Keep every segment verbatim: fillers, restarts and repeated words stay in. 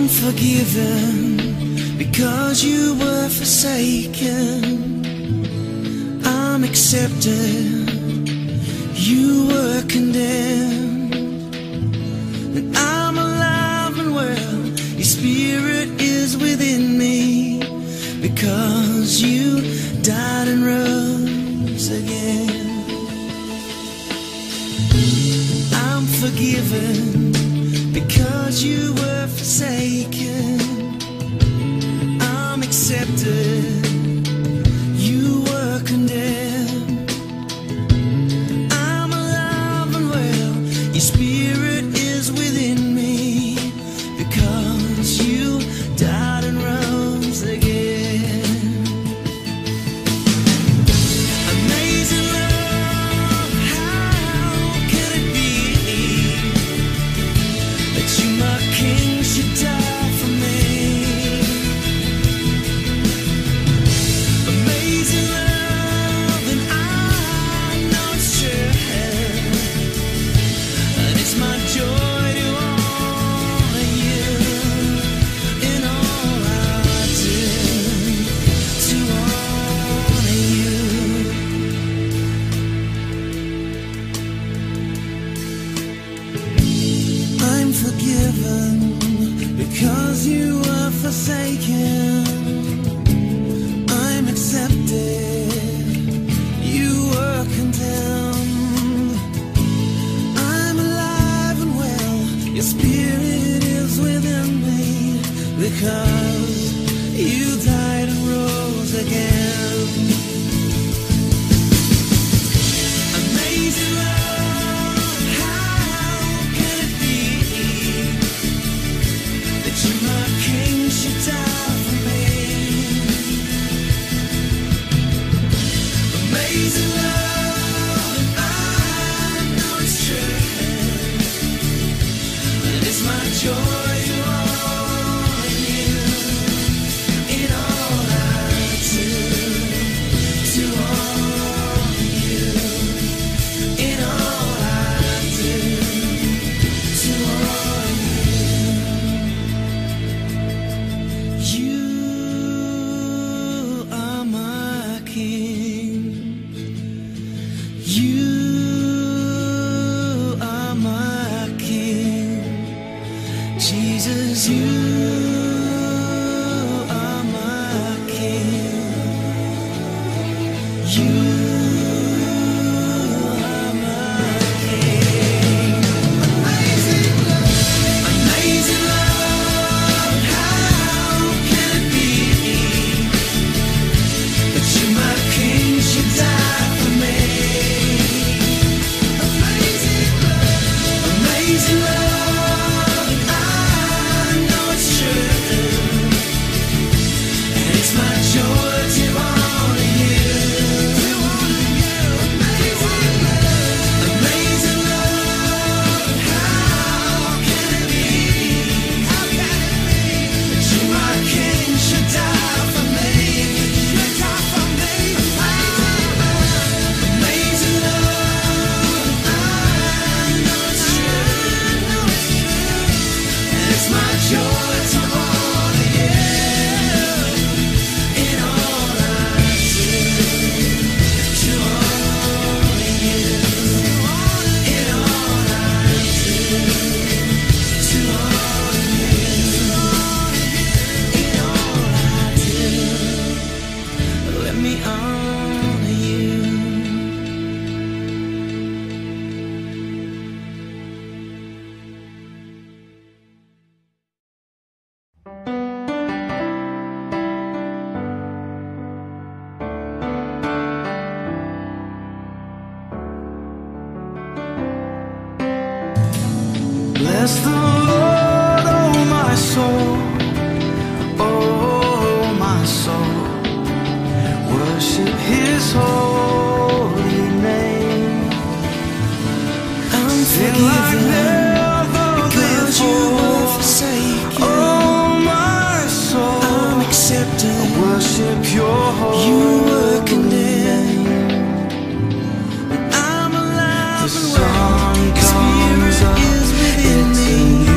forgiven because you were forsaken. I'm accepted, you were condemned, and I'm alive and well. Your spirit is within me because you died and rose again. I'm forgiven because you were forsaken. I'm accepted, you were condemned. I'm alive and well, your spirit is within me because you died and rose again. Amazing love, how can it be that you, my King, should die for me? Amazing love, and I know it's true, and it's my joy to honor you in all I do, to honor you. I'm forgiven because you were forsaken. I'm accepted, you were condemned. I'm alive and well, your spirit is within me because you died and rose again. Amazing love, how can it be that you, my King, should die for me? Amazing love, and I know it's true, and it's my joy to honor you in all I do, to honor you in all I do, to honor you. You are my King. You are my King. Jesus, you are my King. You are my King. Amazing love, amazing love, how can it be that you, my King, should die for me? Amazing love, amazing love, and I know it's true, and it's my joy to honor you, to honor you. Amazing love, amazing love, how can it be, how can it be that you, my King, should die for me, should die for me? Amazing love, I know it's true, and it's my joy to honor you in all I do, to honor you in all I do, to honor you in all I do. Let me honor you. Bless the Lord, oh my soul, oh my soul. Worship His holy name. I'm forgiven because you were forsaken. Oh my soul, I'm accepted. Worship Your holy name. You were condemned, and I'm alive and well. Your spirit is within me.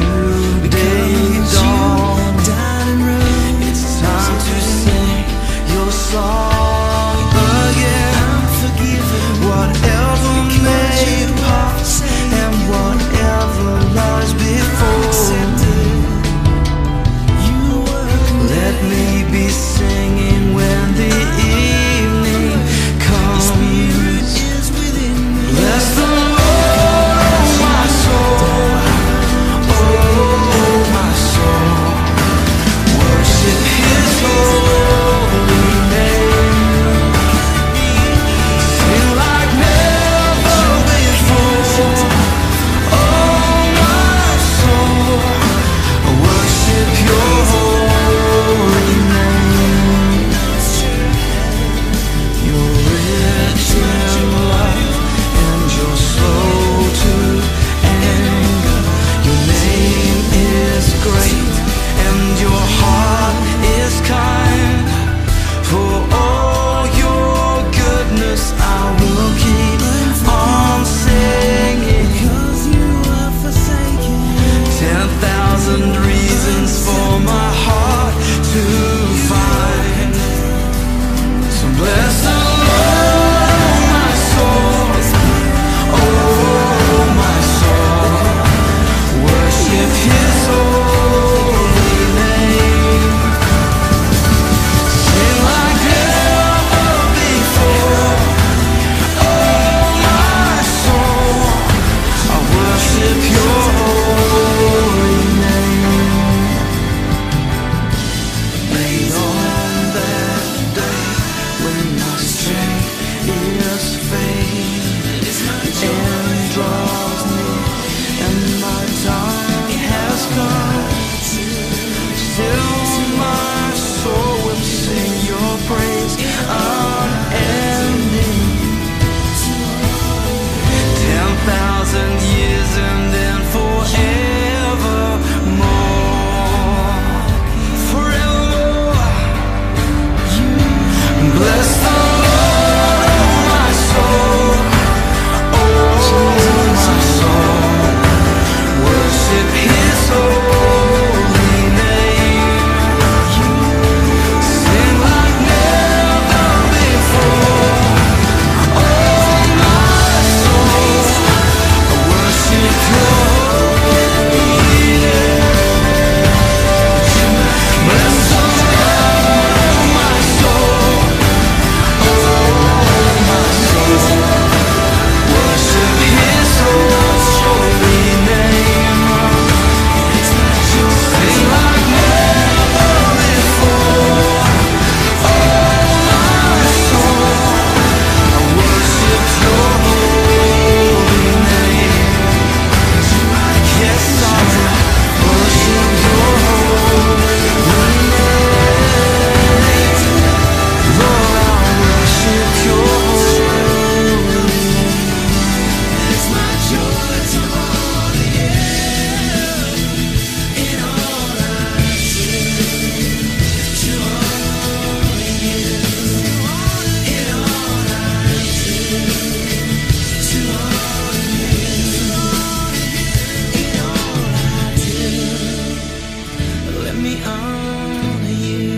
on you.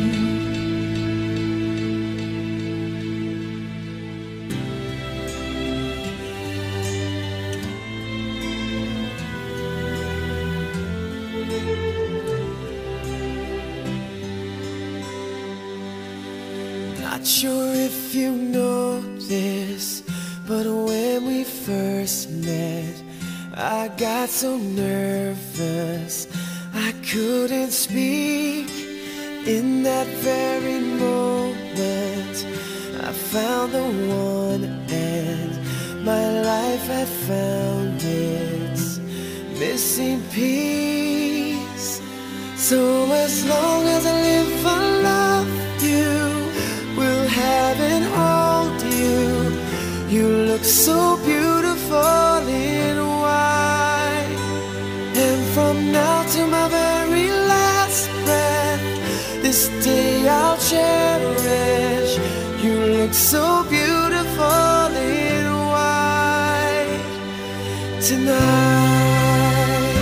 Not sure if you know this, but when we first met, I got so nervous I couldn't speak. In that very moment I found the one, and my life had found its missing piece. So as long as I live, I love you, will have and hold you. You look so beautiful in white, and from now to my very last breath, this day I'll cherish. You look so beautiful in white tonight.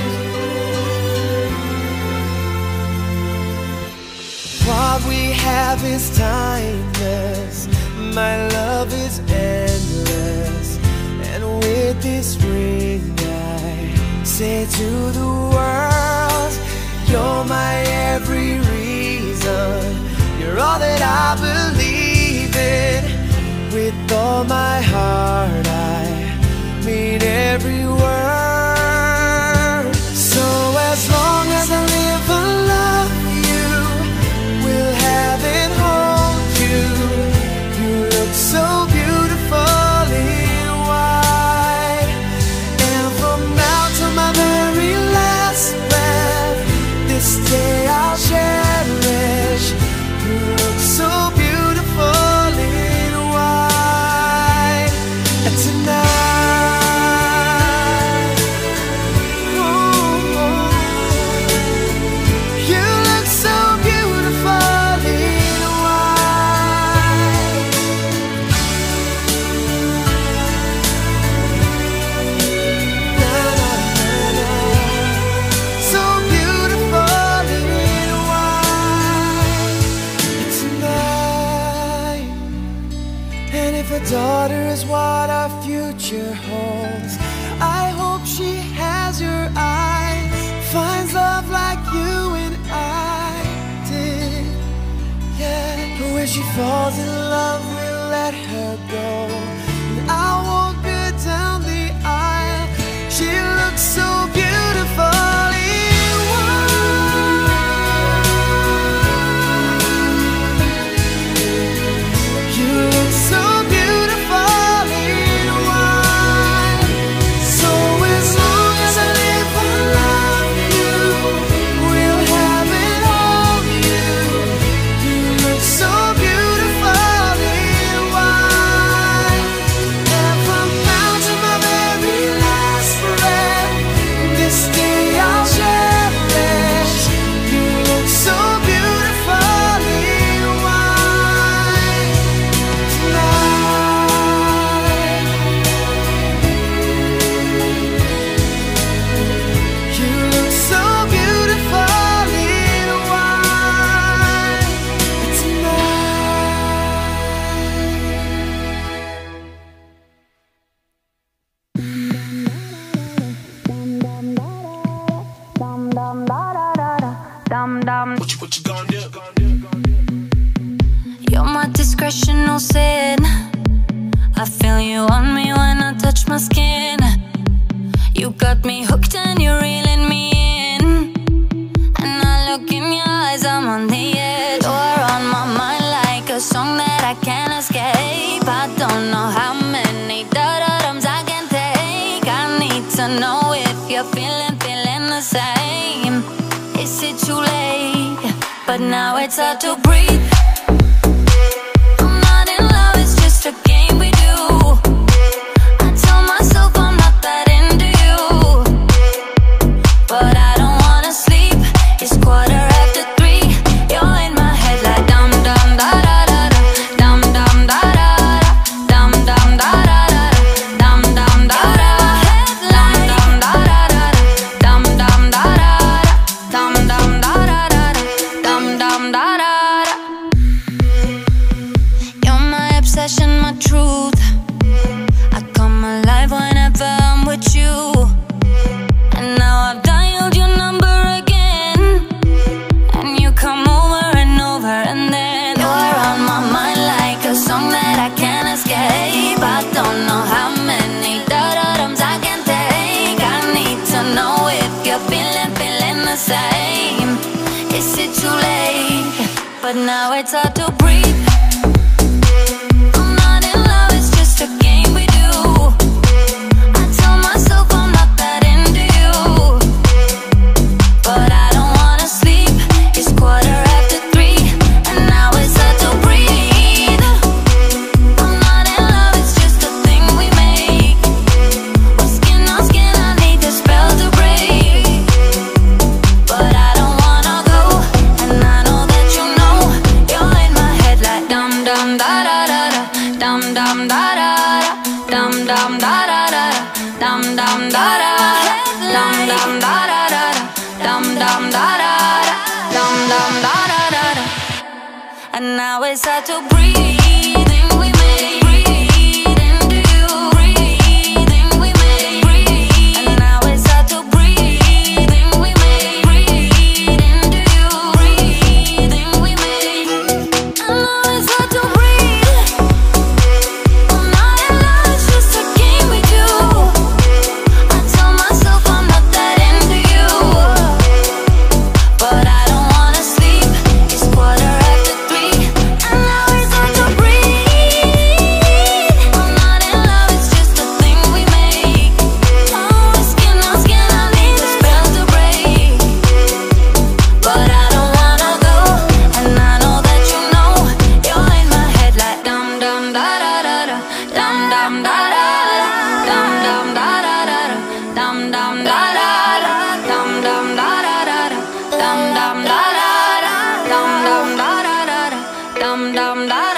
What we have is timeless, my love is endless, and with this ring I say to the world, you're my every reason, you're all that I believe in. With all my heart I mean every word. So as long as I live, I love you, will have and hold you. You look so beautiful in white, and from now to my very last breath, this day I'll cherish. You look so beautiful in white tonight. Ooh, you look so beautiful in white. Na, na, na, na. So beautiful in white tonight. And if a daughter is what our future holds, I hope she has your eyes, finds love like you and I did. Yeah, but when she falls in love, we'll let her go, and I won't go down the aisle. She looks so beautiful in white. You look so beautiful in white. So as long as I live, I love you, will have and hold you. You look so beautiful in white, and from now to my very last breath, this day I'll cherish. You look so beautiful in white tonight. You look so beautiful in white tonight. What you, what you gonna do? You're my discretional sin. I feel you on me when I touch my skin. You got me hooked and you're reeling me in, and I look in your eyes, I'm on the edge. You're on my mind like a song that I can't escape. I don't know how many da-da-dums I can take. I need to know if you're feeling, feeling the same. Is it too late? But now it's hard to breathe. I'm not in love, it's just a game we do. I tell myself I'm not that into you, but I don't wanna sleep. It's quarter after three. You're in my head like dum dum da da da da, dum dum da da da, dum dum da da da, dum dum da da, dum dum da da da, dum dum da da, dum dum da da da. but now it's hard to breathe. I'm not in love, it's just a game we do. I tell myself I'm not that into you, but I don't wanna sleep. It's quarter after three, and now it's hard to breathe. I'm not in love, it's just a thing we make. We're skin on skin, I need the spell to break, but I don't wanna go, and I know that you know. You're in my head like dum dum da da da da, dum dum da da da, dum dum da da da, dum dum da da da, dum dum da da da, dum dum da da da, dum dum da da da da. And now it's hard to breathe, and we make breathe into you, breathing we make breathe. And now it's hard to breathe, and we make breathe into you, breathing we make. And now it's hard to breathe. I'm not in love, it's just a game we do. I tell myself I'm not that into you, but I don't wanna sleep. It's quarter after three, and now it's hard to breathe. I'm not in love, it's just a thing we make. Oh, skin on skin, I need the spell to break, but I don't wanna go, and I know that you know. You're in my head like dum dum da da da da, dum dum da da da, dum dum da da da da, dum dum da da da, dum dum da da da da, dum dum da da da, dum dum da da da da, dum dum da da da.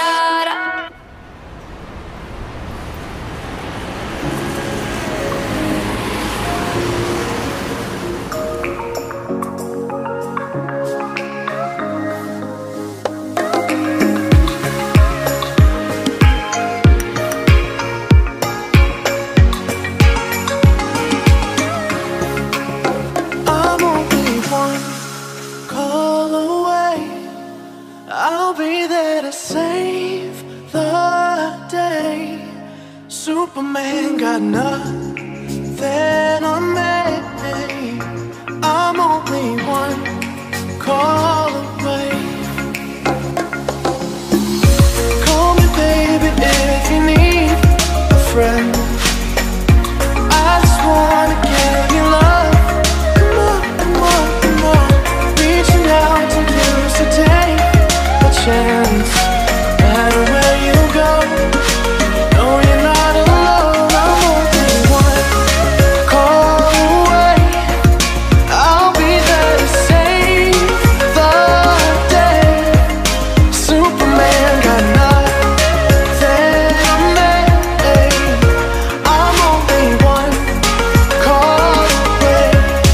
I'm only one call away. I'll be there to save the day. Superman got nothing on me. I'm only one call away. Call me baby if you need a friend. I just wanna give you love. Come on, come on, come on. Reaching out to you, so take a chance. No matter where you go, no, you're not alone. I'm only one call away. I'll be there to save the day. Superman got nothing on me. I'm only one call away.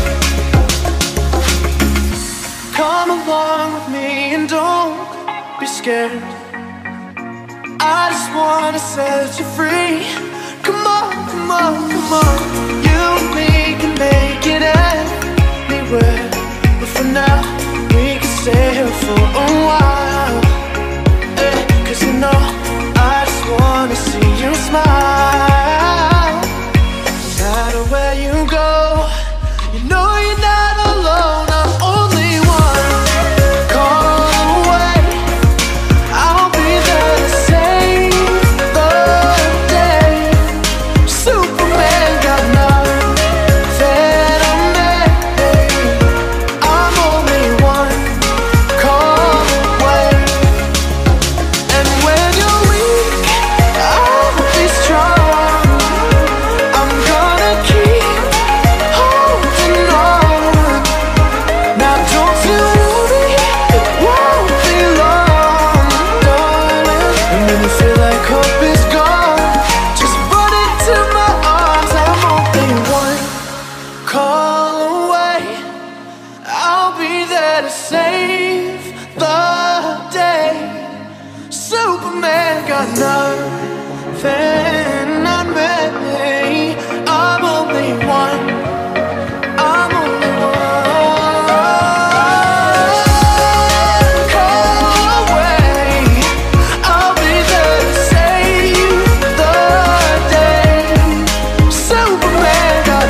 Come along with me and don't be scared. I just wanna set you free. Come on, come on, come on. You and me can make it anywhere, but for now we can stay here for a while. Eh, 'cause you know I just wanna see you smile. No matter where you go, you know you're not alone. I'm only one call away. I'll be there to save the day. Superman got nothing on me. I'm only one call away. And when you're weak, I'll be strong. I'm gonna keep holding on. Now don't you worry, it won't be long, darling. And when you feel like hope is gone, just run into my arms. I'm only one call away. I'll be there to save the day. Superman got nothing on me. I'm only one. I'm only one call away. I'll be there to save the day. Superman got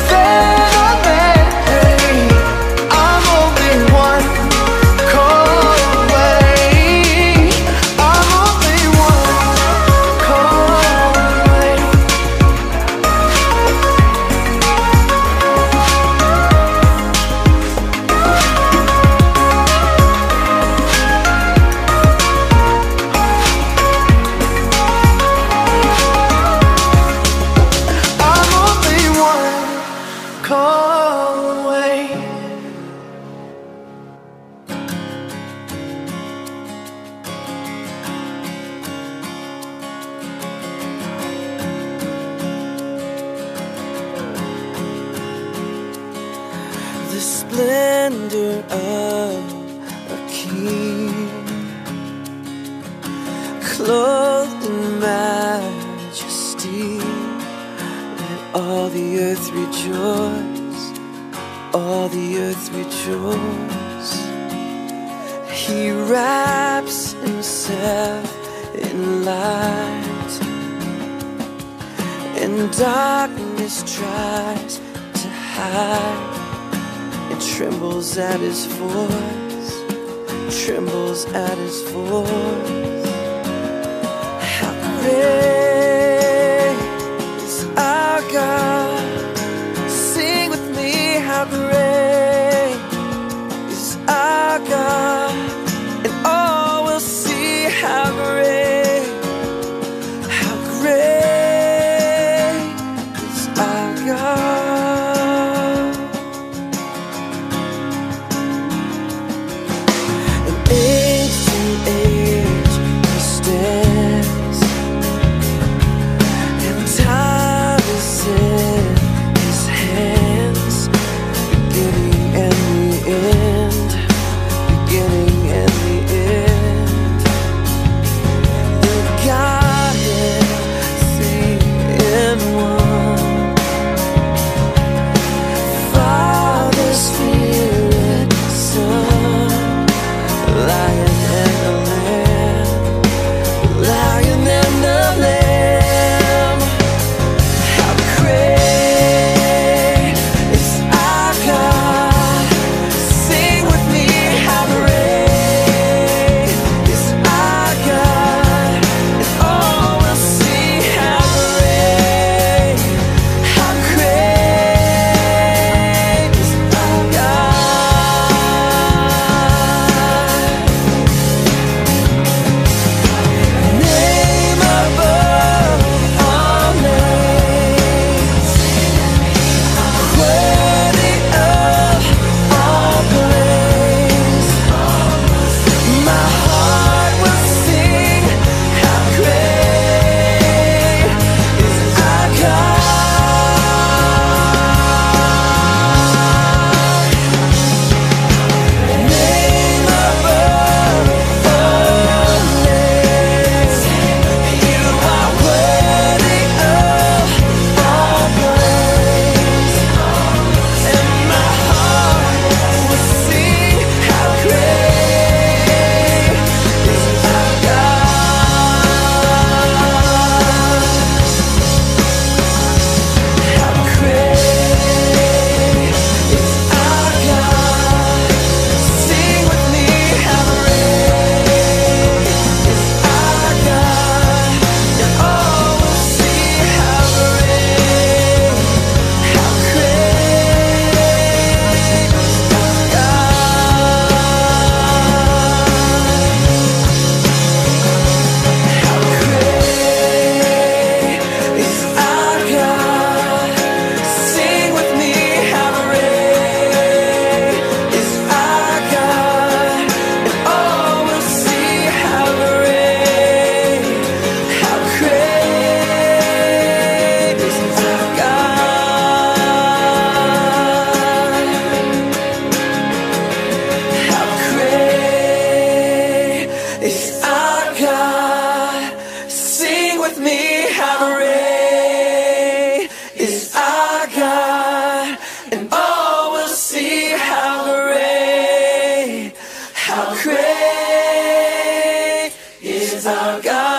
nothing on me. I'm only one call splendor of a king, clothed in majesty. Let all the earth rejoice, all the earth rejoice. He wraps himself in light, and darkness tries to hide. It trembles at his voice, trembles at his voice. How great is our God? Sing with me, how great is our God, and all will see how great, how great is our God. And age to age he stands, and time is in his hands, beginning and the end, beginning and the end. The Godhead, three in one, Father, Spirit, Son, Lion and the Lamb, Lion and the Lamb. How great is our God? Sing with me, how great is our God, and all will see how great, how great is our God. Name above all names, worthy of all praise. My heart will sing, how great is our God. Name above all names, you are worthy of all praise. And my heart will sing, how great is our God. How great is our God? Sing with me, how great is our God, and all will see how great, how great is our God. How great is our God? Sing with me, how great is our God, and all will see how great, how great is our God. How great is our God? Sing with me, how great is our God, and all will see how great, how great is our God.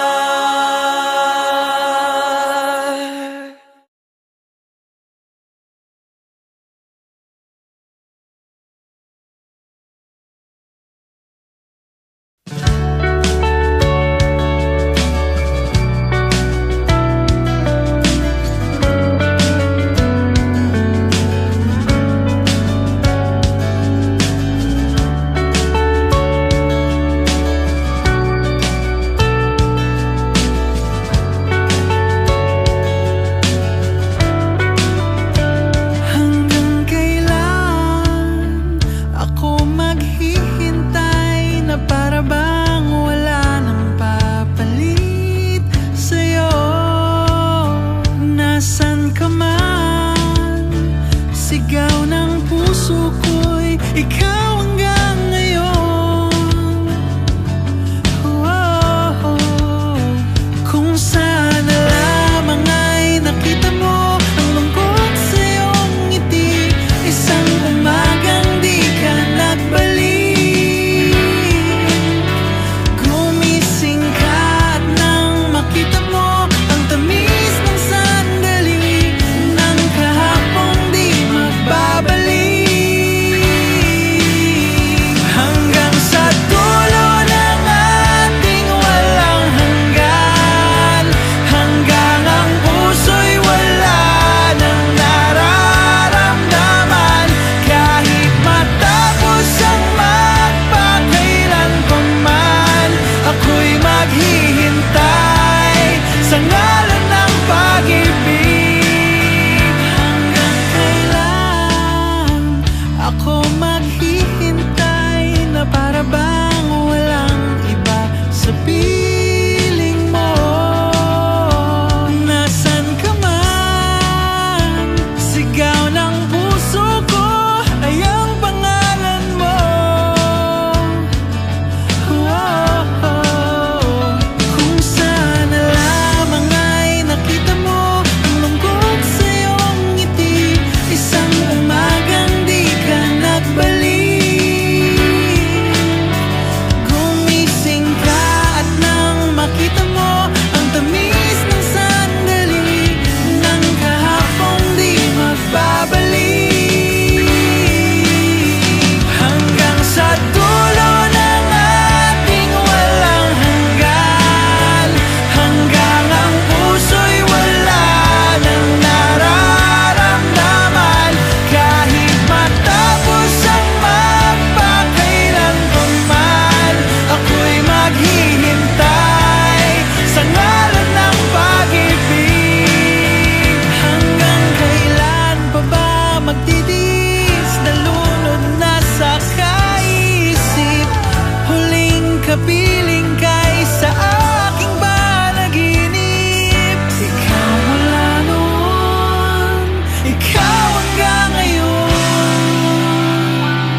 kapiling kay sa aking panaginip. Ikaw mula noon, ikaw hanggang ngayon,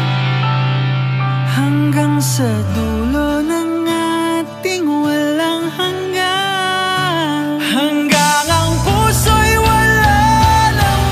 hanggang sa dulo ng ating walang hanggan. Hanggang ang puso'y wala nang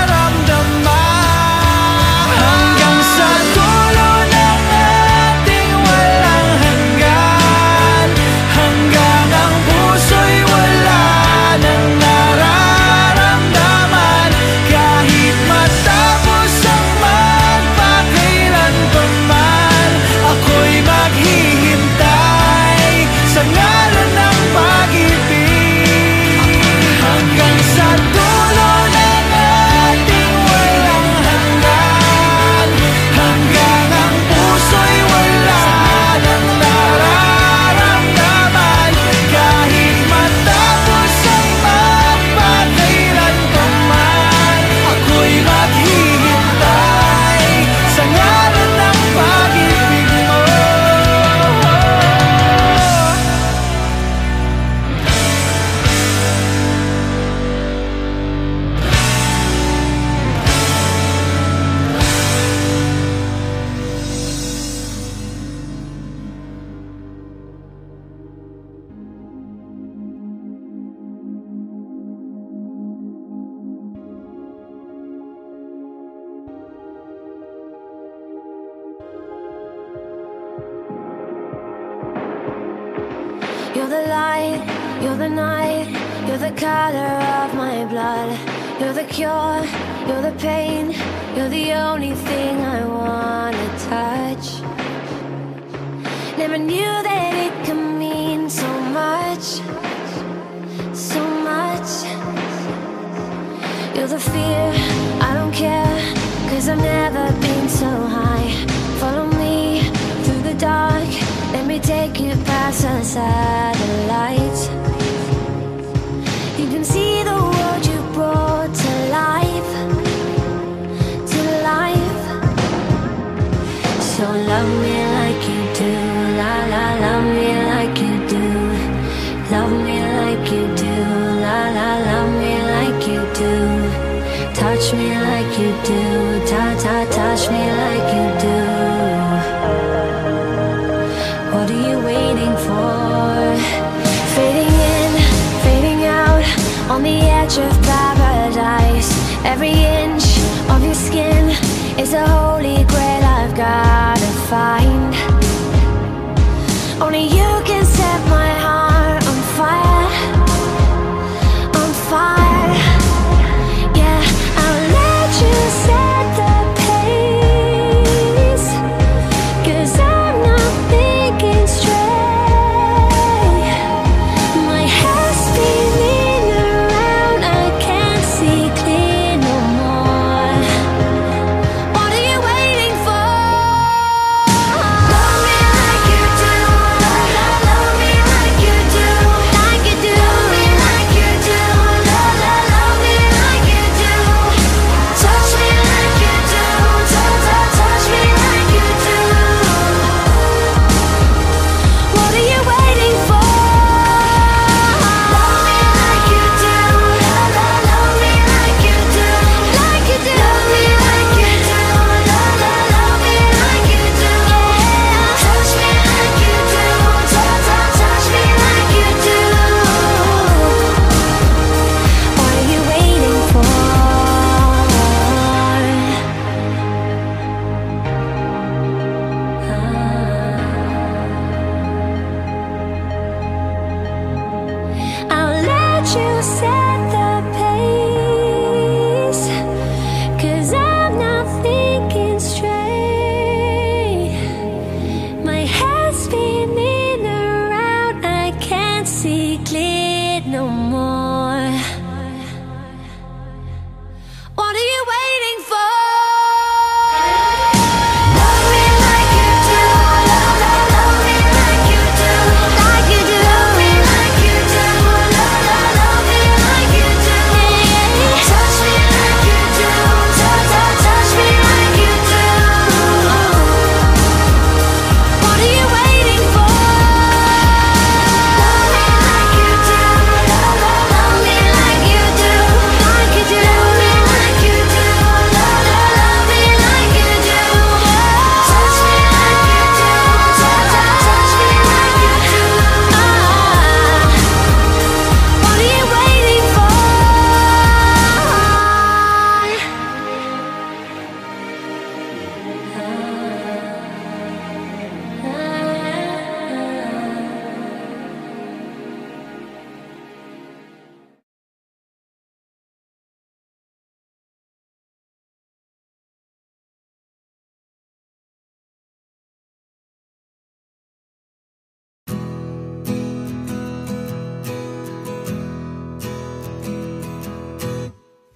maramdaman, hanggang sa dulo ng ating walang hanggan. Hanggang ang puso'y wala nang nararamdaman, kahit matapos ang magpakailan pa man, ako'y maghihintay sa ngalan ng pag-ibig. Hanggang sa dulo ng ating walang hanggan, hanggang ang puso'y wala nang nararamdaman, kahit matapos ang magpakailan pa man, ako'y maghihintay sa ngalan ng pag-ibig mo. You're the light, you're the night, you're the color of my blood. You're the cure, you're the pain, you're the only thing I wanna touch. Never knew that it could mean so much, so much. You're the fear, I don't care, cause I've never been so high. Follow me through the dark, let me take you past the satellites. You can see the world you brought to life, to life. So love me like you do, la la, love me like you do. Love me like you do, la la, love me like you do. Touch me like you do, ta ta, touch me like you do. What are you waiting for? Fading in, fading out, on the edge of paradise. Every inch of your skin is a holy grail I've gotta find. Only you can set my heart on fire, on fire. Yeah, I'll let you set the pace, cause I'm not thinking straight. My head's spinning around, I can't see clear no more. What are you waiting for?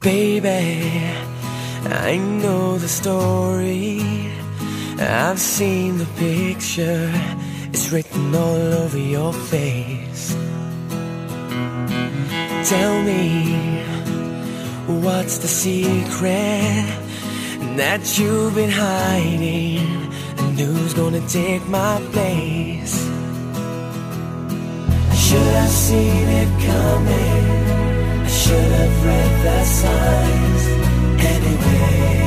Baby, I know the story. I've seen the picture. It's written all over your face. Tell me, what's the secret that you've been hiding? And who's gonna take my place? I should have seen it coming. I should have read the signs. Anyway,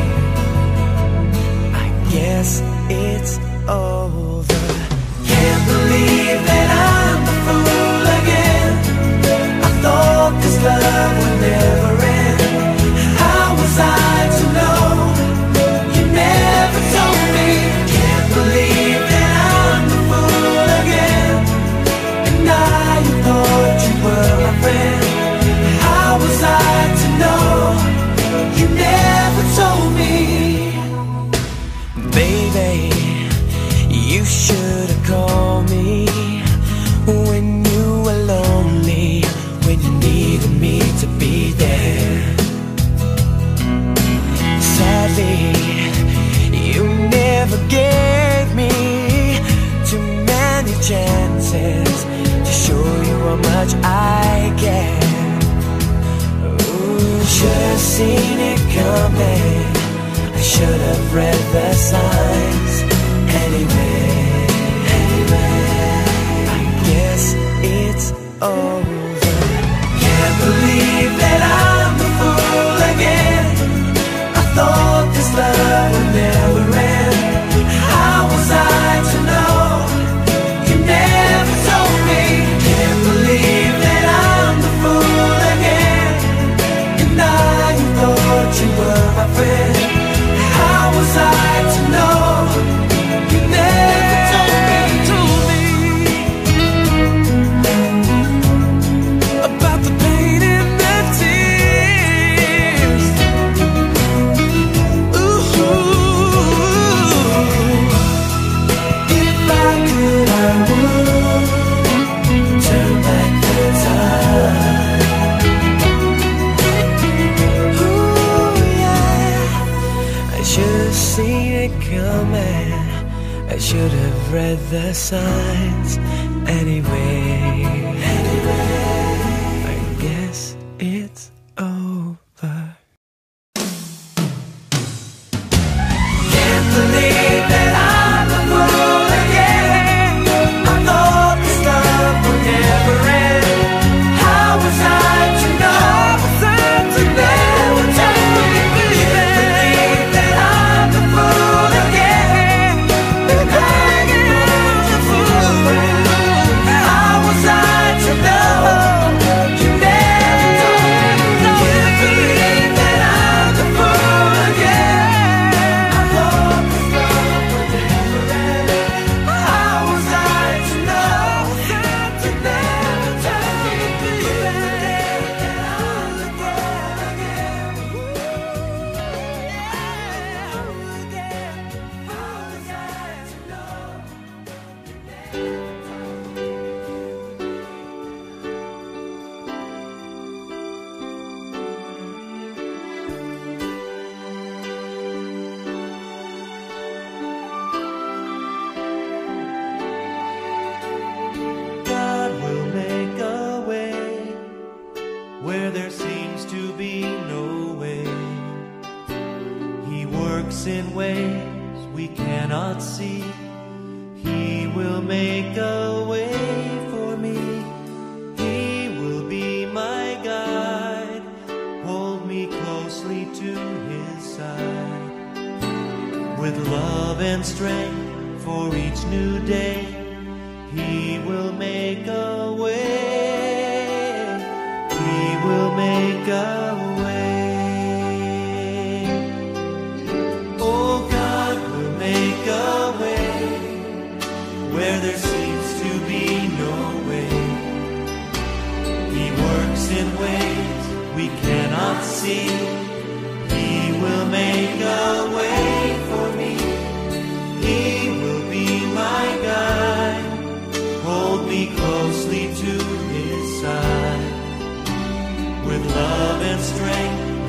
I guess it's over. Can't believe that I'm the fool again. I thought this love would never end. How was I to know? You never told me. Can't believe that I'm the fool again. And I thought you were my friend. How was I to know? You never told me. Baby, you should have called me when you were lonely, when you needed me to be there. Sadly, you never gave me too many chances to show you how much I care. Ooh, should have seen it coming. I should have read the signs. Anyway, anyway, I guess it's over. Can't believe that I'm the fool again. I thought this love would never end. How was I to know? You never told me. Can't believe that I'm the fool again. And I thought you were my friend. How was I to know? You never told me, told me about the pain and the tears. Ooh, if I could, I would turn back the time. Ooh, yeah. I should have seen it coming. I should have read the signs. Anyway, anyway, I guess it's over. Can't believe that I'm the fool again. I thought this love would never end. How was I to know? How was I to never tell me? Can't believe that I'm the fool again. I am the fool. How was I to know? You never told me. Can't believe that I'm the fool again. I thought this love would never end. How was I to know? You never told me. That I'm the fool again. How was I to know? God will make a way where there seems to be no way. He works in ways we cannot see. He will make a way for me. He will be my guide, hold me closely to his side. With love and strength for each new day, he will make a way. He will make a way. Oh, God will make a way where there seems to be no way. He works in ways we cannot see. He will make a way for me. He will be my guide, hold me closely to his side. With love and strength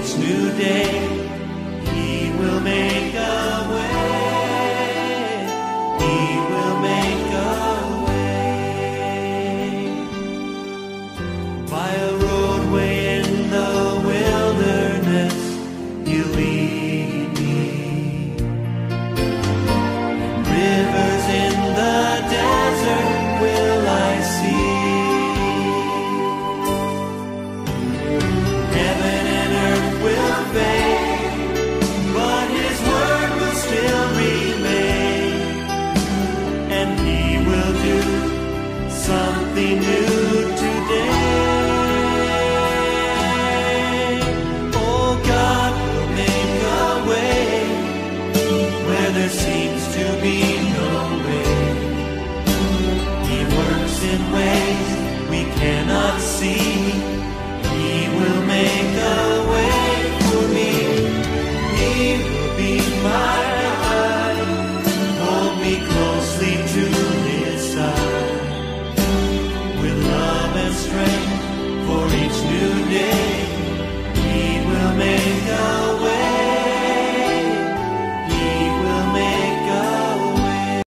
each new day. He will make a way. He will make a way. By a roadway in the wilderness, He'll lead me. Rivers in the desert will I see. Heaven and earth will fade, but His word will still remain, and He will do something new today. Oh, God will make a way where there seems to be no way. He works in ways we cannot see. He will make a way for me. He will be my guide, hold me closely to His side, with love and strength for each new day. He will make a way.